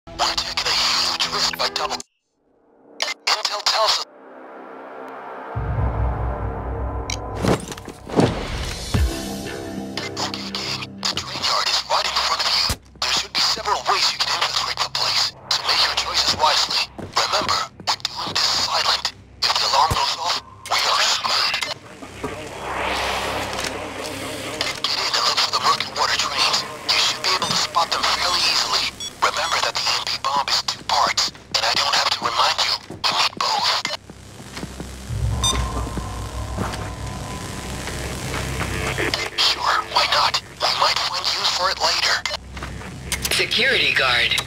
We're taking a huge risk by double. Intel tells us. Okay, gang. The train yard is right in front of you. There should be several ways you can infiltrate the place, so make your choices wisely. Remember, we're doing this silent. If the alarm goes off, we are screwed. Get in and look for the Murky water trains. You should be able to spot them fairly easily. Remember that the EMP bomb is 2 parts, and I don't have to remind you, we need both. Sure, why not? We might find use for it later. Security guard.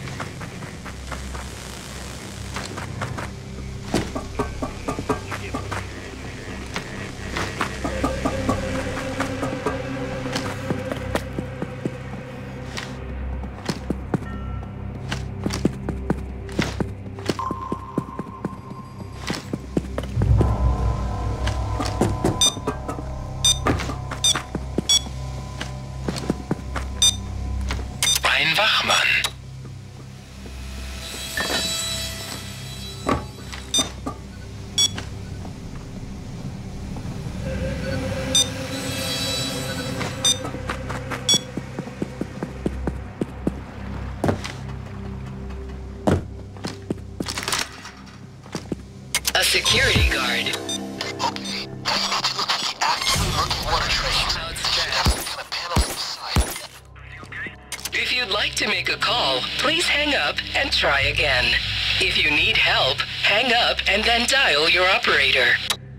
Ein Wachmann. A security guard. Okay, now you need to look for the actual Murky water trains. They should have some kind of panel on the side. If you'd like to make a call, please hang up and try again. If you need help, hang up and then dial your operator.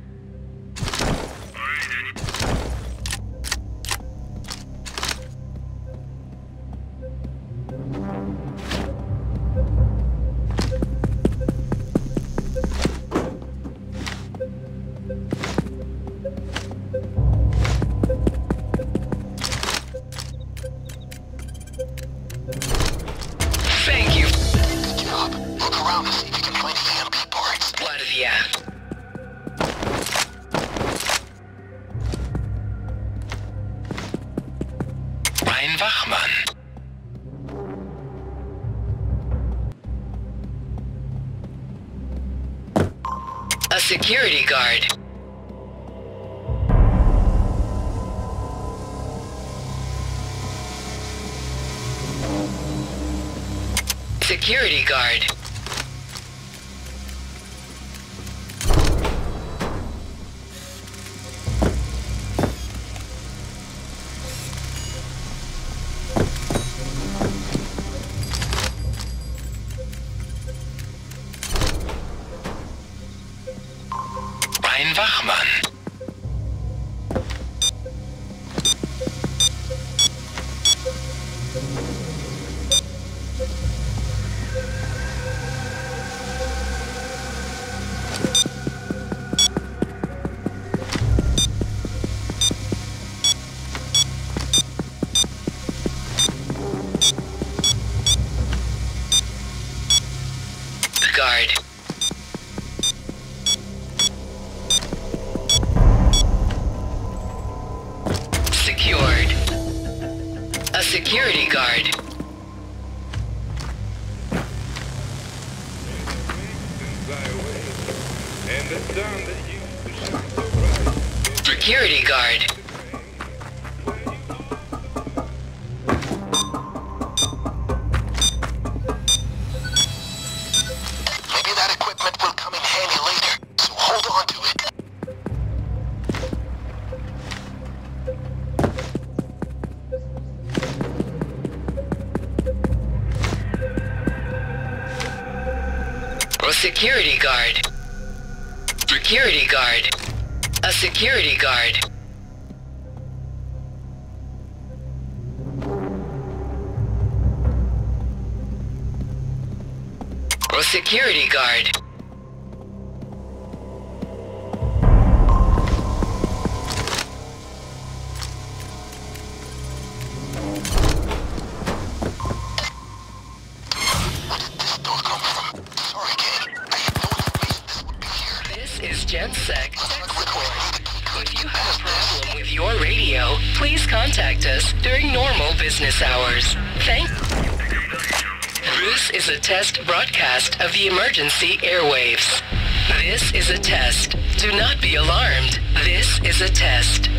Thank you. Good job. Look around and see if you can find the EMP parts. Guardia. Ein Wachmann. A security guard. Security guard. Ein Wachmann. Guard. Secured. A security guard. Security guard. Maybe that equipment will come in handy later, so hold on to it. A security guard. Security guard. A security guard. A security guard. Where did this door come from? Sorry, gang. I had no information this would be here. This is GenSec Tech Support. If you have a problem with your radio, please contact us during normal business hours. Thank This is a test broadcast of the emergency airwaves. This is a test. Do not be alarmed. This is a test.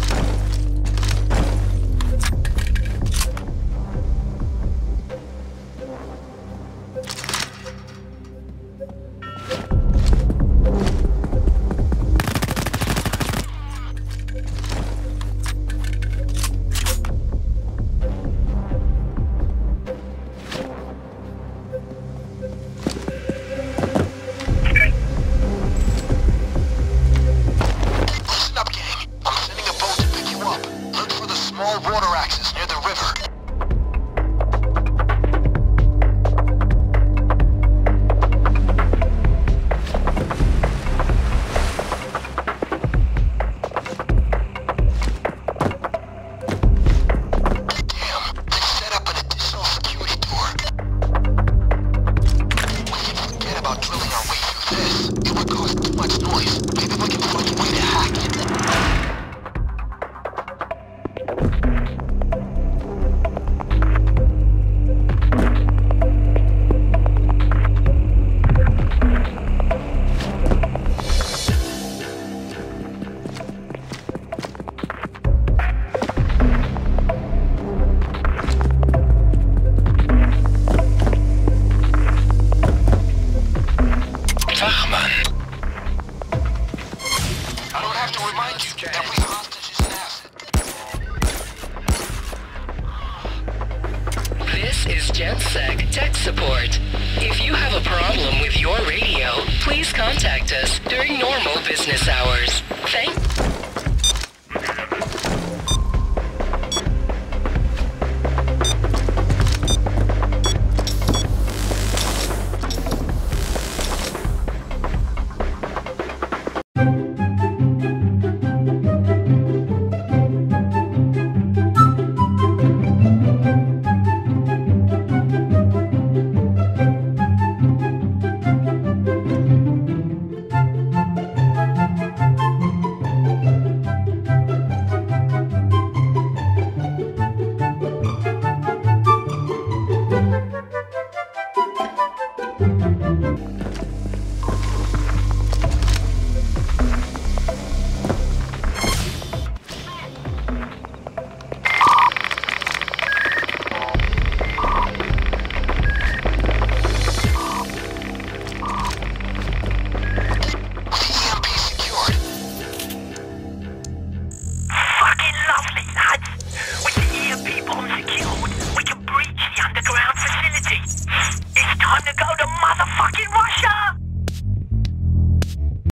Tech support. If you have a problem with your radio, please contact us during normal business hours. Thank you. It's time to go the motherfucking way!